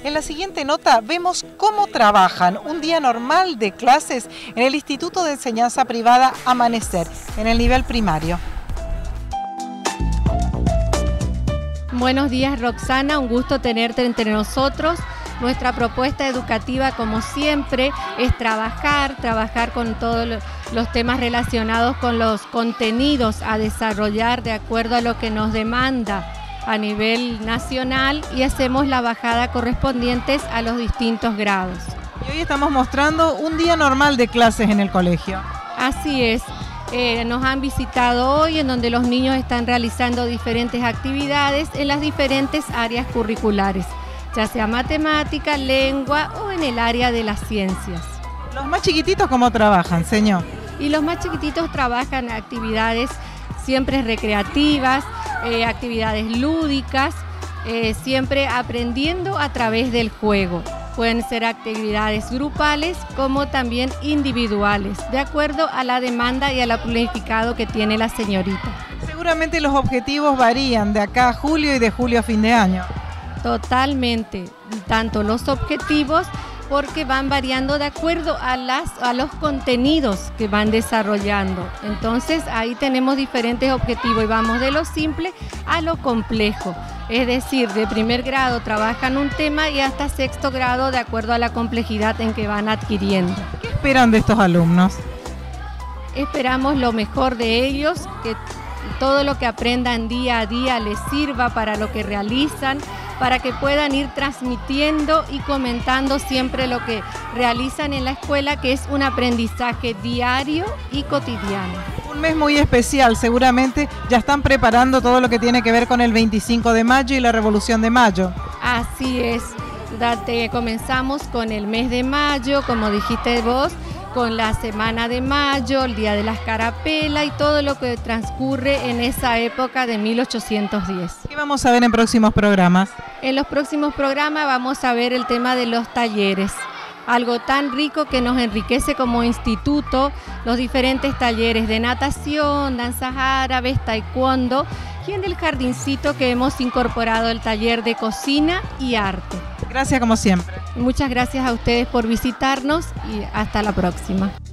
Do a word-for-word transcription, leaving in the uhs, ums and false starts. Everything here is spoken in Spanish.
En la siguiente nota vemos cómo trabajan un día normal de clases en el Instituto de Enseñanza Privada Amanecer, en el nivel primario. Buenos días, Roxana, un gusto tenerte entre nosotros. Nuestra propuesta educativa, como siempre, es trabajar, trabajar con todos los temas relacionados con los contenidos a desarrollar de acuerdo a lo que nos demanda a nivel nacional, y hacemos la bajada correspondientes a los distintos grados. Y hoy estamos mostrando un día normal de clases en el colegio. Así es. Eh, nos han visitado hoy, en donde los niños están realizando diferentes actividades en las diferentes áreas curriculares, ya sea matemática, lengua o en el área de las ciencias. ¿Los más chiquititos cómo trabajan, señor? Y los más chiquititos trabajan actividades siempre recreativas, eh, actividades lúdicas, eh, siempre aprendiendo a través del juego. Pueden ser actividades grupales como también individuales, de acuerdo a la demanda y al planificado que tiene la señorita. Seguramente los objetivos varían de acá a julio y de julio a fin de año. Totalmente, tanto los objetivos, porque van variando de acuerdo a, las, a los contenidos que van desarrollando. Entonces ahí tenemos diferentes objetivos y vamos de lo simple a lo complejo. Es decir, de primer grado trabajan un tema y hasta sexto grado de acuerdo a la complejidad en que van adquiriendo. ¿Qué esperan de estos alumnos? Esperamos lo mejor de ellos, que todo lo que aprendan día a día les sirva para lo que realizan, para que puedan ir transmitiendo y comentando siempre lo que realizan en la escuela, que es un aprendizaje diario y cotidiano. Un mes muy especial, seguramente ya están preparando todo lo que tiene que ver con el veinticinco de mayo y la Revolución de Mayo. Así es, Date, comenzamos con el mes de mayo, como dijiste vos, con la semana de mayo, el día de las carapelas y todo lo que transcurre en esa época de mil ochocientos diez. ¿Qué vamos a ver en próximos programas? En los próximos programas vamos a ver el tema de los talleres, algo tan rico que nos enriquece como instituto, los diferentes talleres de natación, danzas árabes, taekwondo, y en el jardincito que hemos incorporado el taller de cocina y arte. Gracias como siempre. Muchas gracias a ustedes por visitarnos y hasta la próxima.